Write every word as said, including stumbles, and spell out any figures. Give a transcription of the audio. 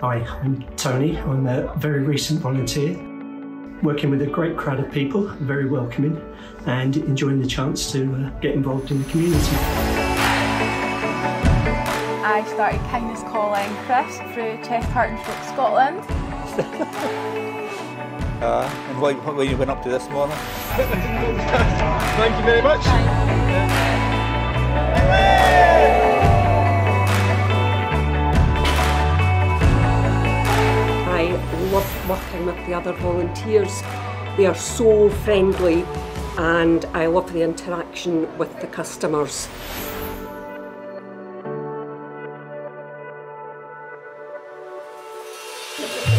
Hi, I'm Tony. I'm a very recent volunteer, working with a great crowd of people, very welcoming, and enjoying the chance to uh, get involved in the community. I started Kindness Calling Chris through Chest, Heart and Stroke Scotland. uh, and what, what were you went up to this morning? Thank you very much. I love working with the other volunteers. They are so friendly and I love the interaction with the customers. Thank you.